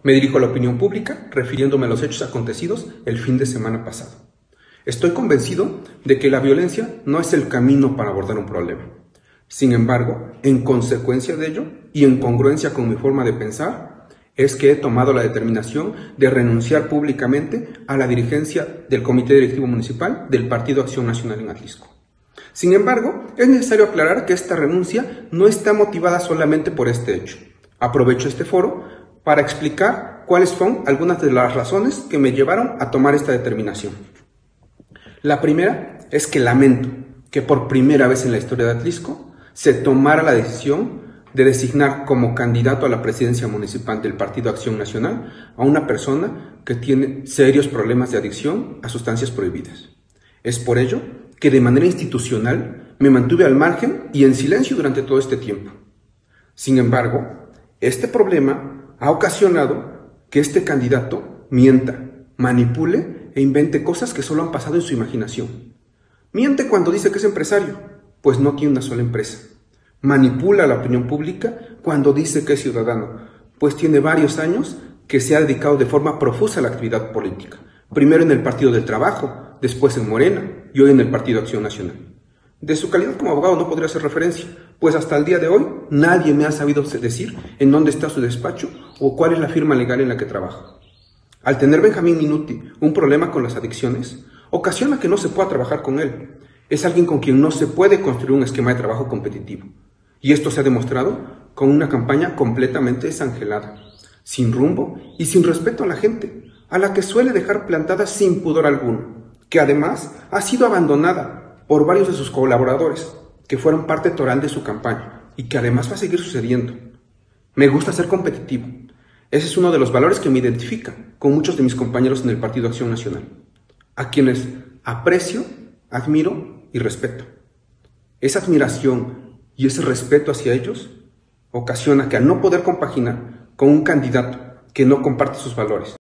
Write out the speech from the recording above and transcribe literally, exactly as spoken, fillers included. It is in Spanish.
Me dirijo a la opinión pública refiriéndome a los hechos acontecidos el fin de semana pasado. Estoy convencido de que la violencia no es el camino para abordar un problema. Sin embargo, en consecuencia de ello y en congruencia con mi forma de pensar, es que he tomado la determinación de renunciar públicamente a la dirigencia del Comité Directivo Municipal del Partido Acción Nacional en Atlisco. Sin embargo, es necesario aclarar que esta renuncia no está motivada solamente por este hecho. Aprovecho este foro para explicar cuáles son algunas de las razones que me llevaron a tomar esta determinación. La primera es que lamento que por primera vez en la historia de Atlisco se tomara la decisión de designar como candidato a la presidencia municipal del Partido Acción Nacional a una persona que tiene serios problemas de adicción a sustancias prohibidas. Es por ello que de manera institucional me mantuve al margen y en silencio durante todo este tiempo. Sin embargo, este problema ha ocasionado que este candidato mienta, manipule e invente cosas que solo han pasado en su imaginación. Miente cuando dice que es empresario, pues no tiene una sola empresa. Manipula a la opinión pública cuando dice que es ciudadano, pues tiene varios años que se ha dedicado de forma profusa a la actividad política. Primero en el Partido del Trabajo, después en Morena y hoy en el Partido Acción Nacional. De su calidad como abogado no podría hacer referencia, pues hasta el día de hoy nadie me ha sabido decir en dónde está su despacho o cuál es la firma legal en la que trabaja. Al tener Benjamín Minuti un problema con las adicciones, ocasiona que no se pueda trabajar con él. Es alguien con quien no se puede construir un esquema de trabajo competitivo. Y esto se ha demostrado con una campaña completamente desangelada, sin rumbo y sin respeto a la gente, a la que suele dejar plantada sin pudor alguno, que además ha sido abandonada por varios de sus colaboradores, que fueron parte toral de su campaña y que además va a seguir sucediendo. Me gusta ser competitivo. Ese es uno de los valores que me identifica con muchos de mis compañeros en el Partido Acción Nacional, a quienes aprecio, admiro y respeto. Esa admiración y ese respeto hacia ellos ocasiona que al no poder compaginar con un candidato que no comparte sus valores,